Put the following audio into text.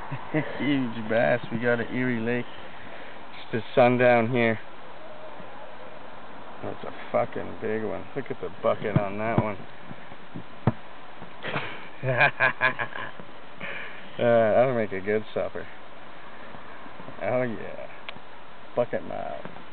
Huge bass. We got an Erie Lake. It's the sun down here. That's a fucking big one. Look at the bucket on that one. That'll make a good supper. Oh yeah. Bucket mouth.